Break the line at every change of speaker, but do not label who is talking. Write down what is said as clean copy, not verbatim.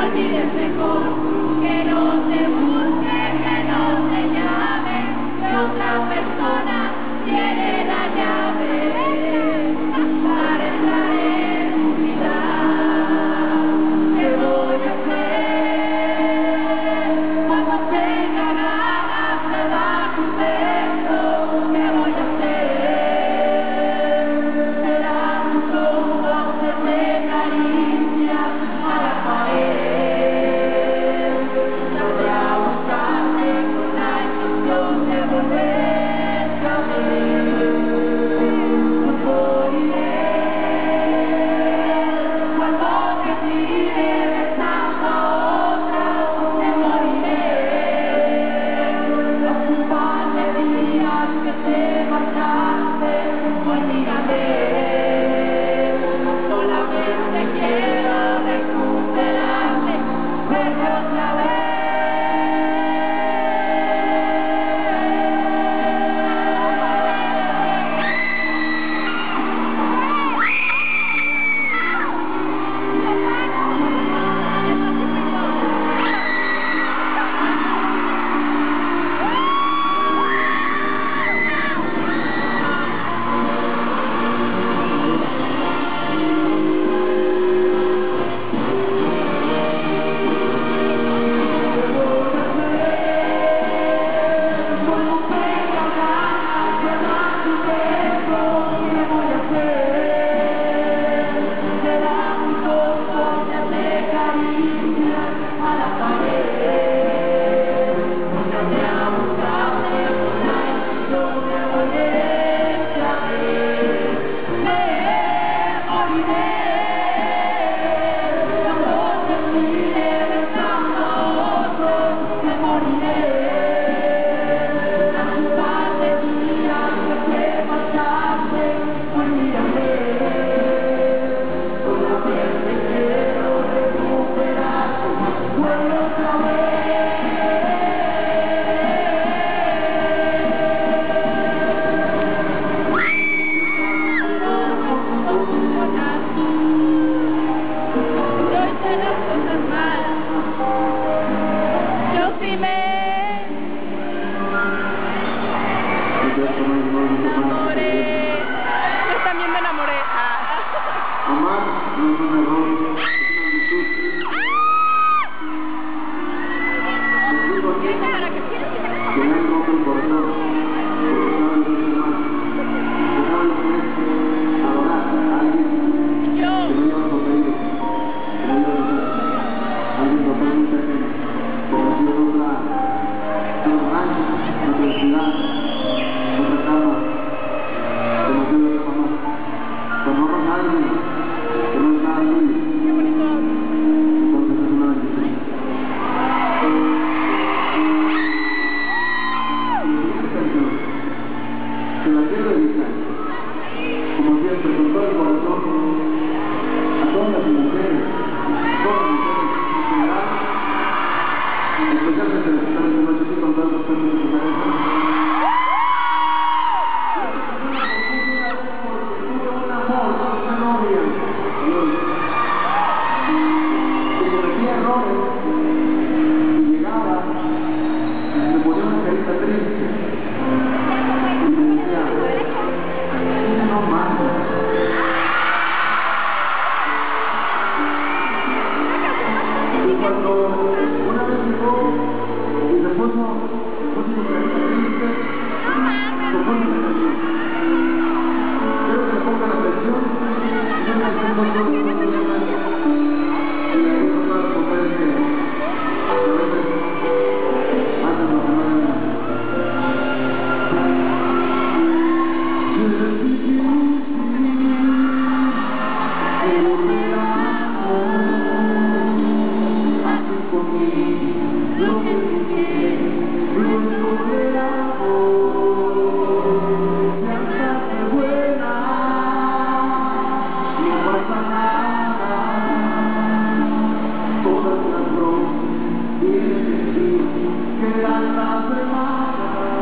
olvides mejor, que no te busque, que no te llame, que otra persona tiene la llave para entrar en tu vida. ¿Qué voy a hacer cuando tenga ganas de dar un beso? ¿Qué voy a hacer? Será tus ojos que te acarician a la pared. Saldré a buscarte con la intención de volver a ver. No moriré cuando te sigue besando a otra. Me moriré los un par de días que te marchaste. Olvídame. Solamente quiero recuperarte, verte otra vez.
Amar no es un error, es una virtud. Les digo aquí que no hay roto el corazón, porque saben lo que es amar, porque saben lo que es adorar a alguien que no lleva poseído, que no lleva a alguien totalmente ajeno, pero si es otra ignorancia, otra felicidad, otra calma, como yo lo llamo amar. Cuando amas a alguien que no es nada tuyo, entonces es una bendición. Esta canción se la quiero dedicar, como siempre, con todo el corazón, a todas las mujeres en general, especialmente las que están esta noche aquí con todas las personas que se merecen. Y llegaba, me ponía una carita triste y me decía, no más. Y cuando una vez llegó y se puso su carita triste, tocó una canción. Quiero que le pongan atención. Yo me siento todo el día. Quedan las semanas.